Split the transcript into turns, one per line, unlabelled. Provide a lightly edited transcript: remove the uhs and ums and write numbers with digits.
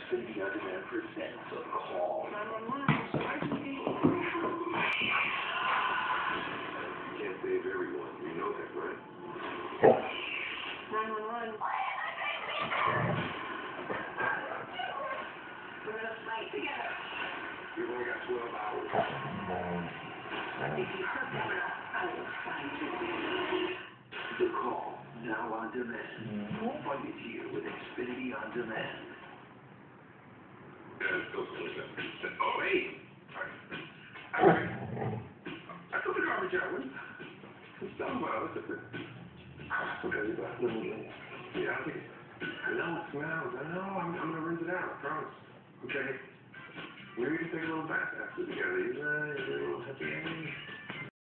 Xfinity On Demand presents a call.
911.
You can't save everyone. You know that, right?
911. We're gonna fight together.
You've only got 12 hours.
If you took me, I will find you.
The Call, now on demand. Fight it here with Xfinity On Demand. Oh, hey. All right. I threw the garbage out. What's talking about? What's it? Okay, you got little yeah, I know it smells. I know. I'm going to rinse it out. I promise. Okay. Maybe we can take a little bath after together. You know, a little happy ending.